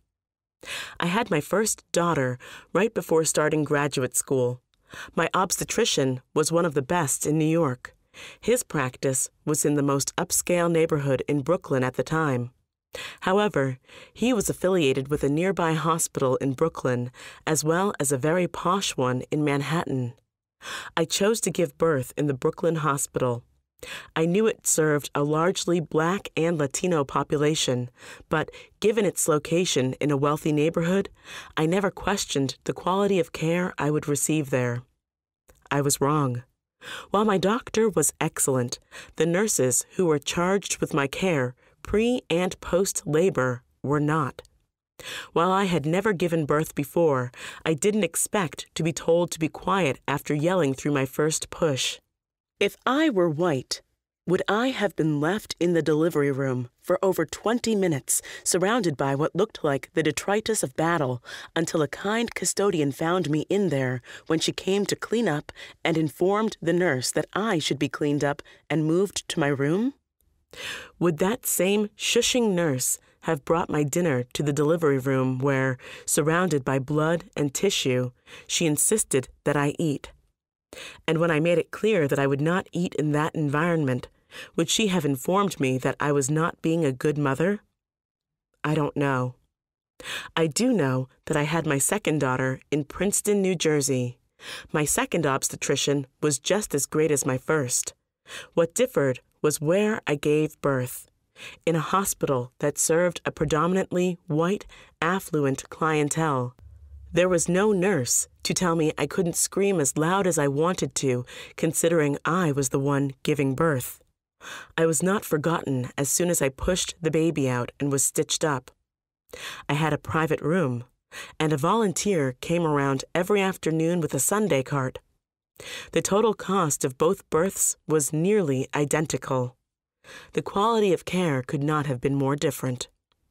I had my first daughter right before starting graduate school. My obstetrician was one of the best in New York. His practice was in the most upscale neighborhood in Brooklyn at the time. However, he was affiliated with a nearby hospital in Brooklyn, as well as a very posh one in Manhattan. I chose to give birth in the Brooklyn hospital. I knew it served a largely Black and Latino population, but given its location in a wealthy neighborhood, I never questioned the quality of care I would receive there. I was wrong. While my doctor was excellent, the nurses who were charged with my care pre- and post-labor were not. While I had never given birth before, I didn't expect to be told to be quiet after yelling through my first push. If I were white, would I have been left in the delivery room for over 20 minutes, surrounded by what looked like the detritus of battle, until a kind custodian found me in there when she came to clean up and informed the nurse that I should be cleaned up and moved to my room? Would that same shushing nurse have brought my dinner to the delivery room where, surrounded by blood and tissue, she insisted that I eat? And when I made it clear that I would not eat in that environment, would she have informed me that I was not being a good mother? I don't know. I do know that I had my second daughter in Princeton, New Jersey. My second obstetrician was just as great as my first. What differed was where I gave birth, in a hospital that served a predominantly white, affluent clientele. There was no nurse to tell me I couldn't scream as loud as I wanted to, considering I was the one giving birth. I was not forgotten as soon as I pushed the baby out and was stitched up. I had a private room, and a volunteer came around every afternoon with a Sunday cart. The total cost of both births was nearly identical. The quality of care could not have been more different.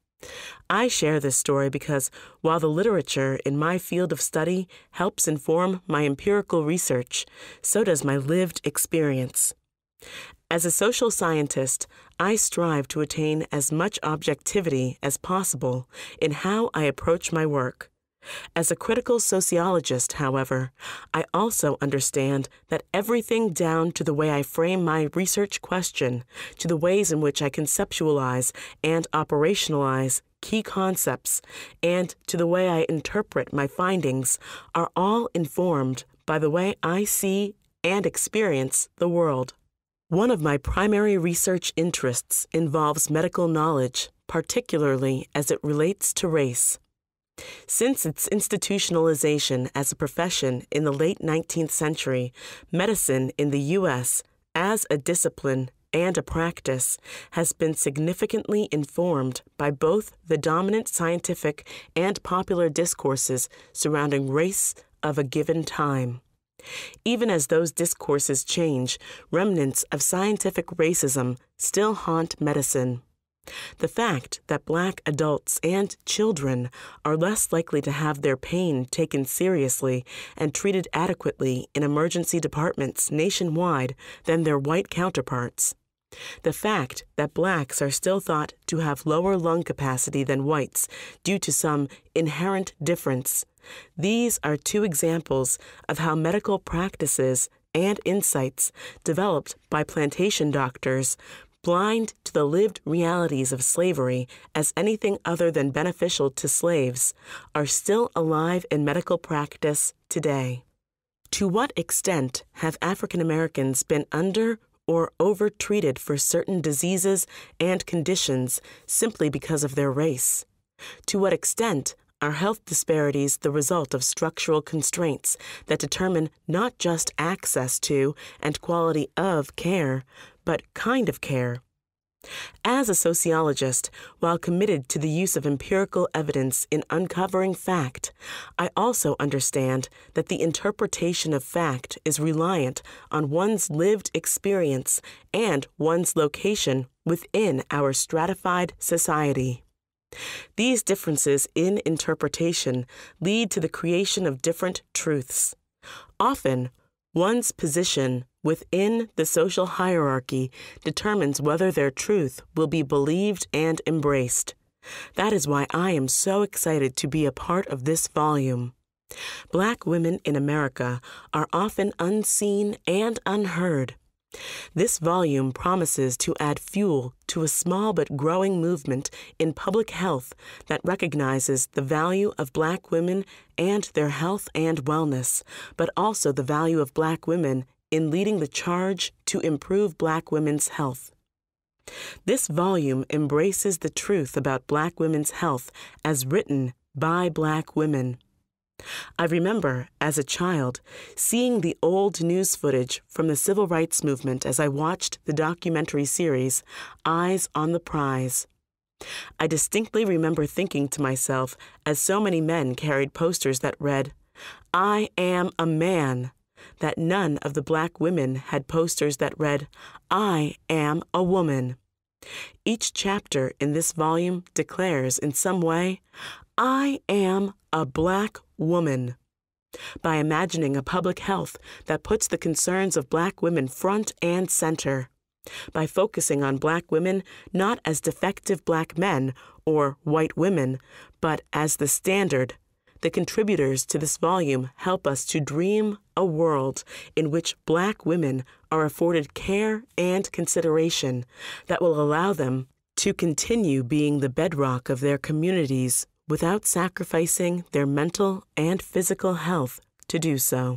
I share this story because while the literature in my field of study helps inform my empirical research, so does my lived experience. As a social scientist, I strive to attain as much objectivity as possible in how I approach my work. As a critical sociologist, however, I also understand that everything down to the way I frame my research question, to the ways in which I conceptualize and operationalize key concepts, and to the way I interpret my findings, are all informed by the way I see and experience the world. One of my primary research interests involves medical knowledge, particularly as it relates to race. Since its institutionalization as a profession in the late 19th century, medicine in the U.S., as a discipline and a practice, has been significantly informed by both the dominant scientific and popular discourses surrounding race of a given time. Even as those discourses change, remnants of scientific racism still haunt medicine. The fact that Black adults and children are less likely to have their pain taken seriously and treated adequately in emergency departments nationwide than their white counterparts. The fact that Blacks are still thought to have lower lung capacity than whites due to some inherent difference. These are two examples of how medical practices and insights developed by plantation doctors, blind to the lived realities of slavery as anything other than beneficial to slaves, are still alive in medical practice today. To what extent have African Americans been under or over-treated for certain diseases and conditions simply because of their race? To what extent are health disparities the result of structural constraints that determine not just access to and quality of care, but kind of care? As a sociologist, while committed to the use of empirical evidence in uncovering fact, I also understand that the interpretation of fact is reliant on one's lived experience and one's location within our stratified society. These differences in interpretation lead to the creation of different truths. Often, One's position within the social hierarchy determines whether their truth will be believed and embraced. That is why I am so excited to be a part of this volume. Black women in America are often unseen and unheard. This volume promises to add fuel to a small but growing movement in public health that recognizes the value of Black women and their health and wellness, but also the value of Black women in leading the charge to improve Black women's health. This volume embraces the truth about Black women's health as written by Black women. I remember, as a child, seeing the old news footage from the civil rights movement as I watched the documentary series, Eyes on the Prize. I distinctly remember thinking to myself, as so many men carried posters that read, "I am a man," that none of the Black women had posters that read, "I am a woman." Each chapter in this volume declares in some way, "I am a Black woman." By imagining a public health that puts the concerns of Black women front and center. By focusing on Black women not as defective Black men or white women, but as the standard, the contributors to this volume help us to dream a world in which Black women are afforded care and consideration that will allow them to continue being the bedrock of their communities without sacrificing their mental and physical health to do so.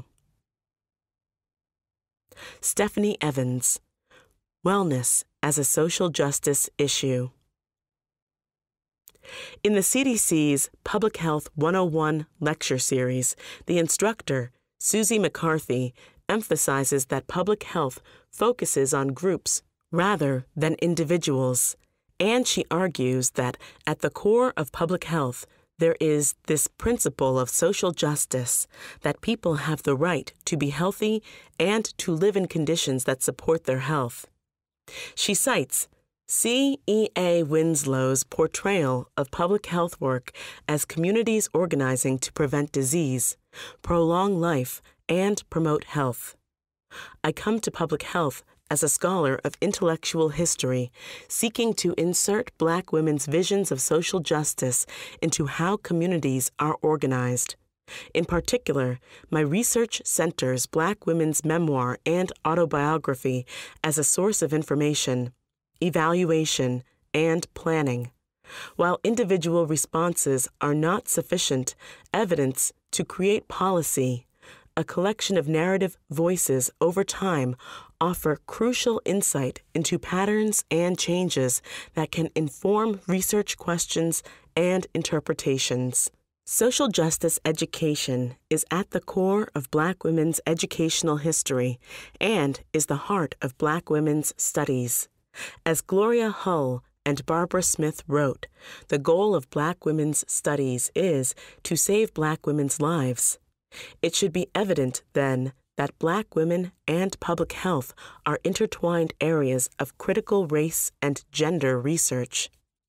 Stephanie Evans, Wellness as a Social Justice Issue. In the CDC's Public Health 101 lecture series, the instructor, Susie McCarthy, emphasizes that public health focuses on groups rather than individuals. And she argues that at the core of public health, there is this principle of social justice, that people have the right to be healthy and to live in conditions that support their health. She cites C.E.A. Winslow's portrayal of public health work as communities organizing to prevent disease, prolong life, and promote health. I come to public health as a scholar of intellectual history, seeking to insert Black women's visions of social justice into how communities are organized. In particular, my research centers Black women's memoir and autobiography as a source of information, evaluation, and planning. While individual responses are not sufficient evidence to create policy, a collection of narrative voices over time offer crucial insight into patterns and changes that can inform research questions and interpretations. Social justice education is at the core of Black women's educational history and is the heart of Black women's studies. As Gloria Hull and Barbara Smith wrote, the goal of Black women's studies is to save Black women's lives. It should be evident, then, that Black women and public health are intertwined areas of critical race and gender research.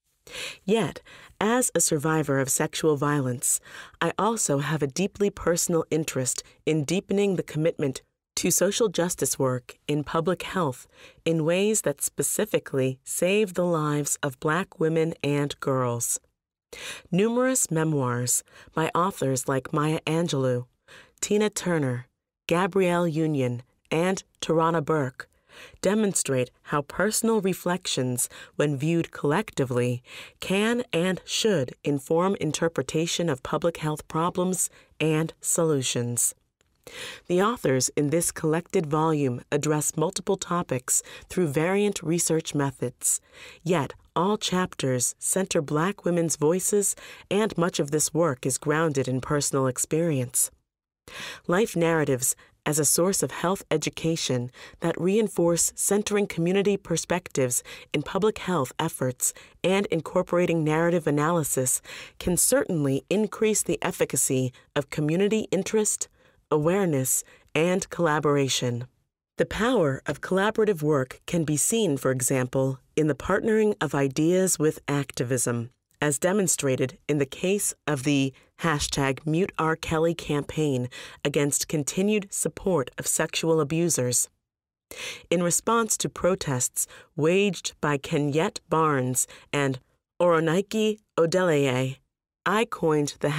Yet, as a survivor of sexual violence, I also have a deeply personal interest in deepening the commitment to social justice work in public health in ways that specifically save the lives of Black women and girls. Numerous memoirs by authors like Maya Angelou, Tina Turner, Gabrielle Union, and Tarana Burke demonstrate how personal reflections, when viewed collectively, can and should inform interpretation of public health problems and solutions. The authors in this collected volume address multiple topics through variant research methods, yet all chapters center Black women's voices, and much of this work is grounded in personal experience. Life narratives as a source of health education that reinforce centering community perspectives in public health efforts and incorporating narrative analysis can certainly increase the efficacy of community interest, awareness, and collaboration. The power of collaborative work can be seen, for example, in the partnering of ideas with activism, as demonstrated in the case of the #MuteRKelly campaign against continued support of sexual abusers. In response to protests waged by Kenyette Barnes and Oronaike Odeleye, I coined the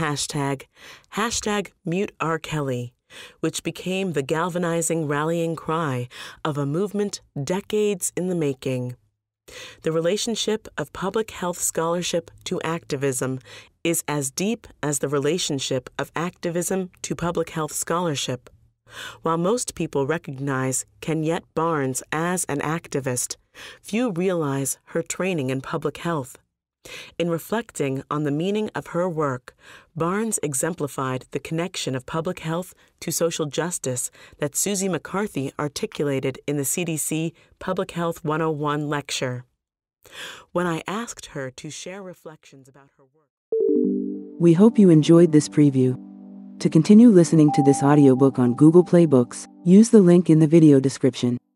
#MuteRKelly, which became the galvanizing rallying cry of a movement decades in the making. The relationship of public health scholarship to activism is as deep as the relationship of activism to public health scholarship. While most people recognize Kenyette Barnes as an activist, few realize her training in public health. In reflecting on the meaning of her work, Barnes exemplified the connection of public health to social justice that Susie McCarthy articulated in the CDC Public Health 101 lecture. When I asked her to share reflections about her work. We hope you enjoyed this preview. To continue listening to this audiobook on Google Play Books, use the link in the video description.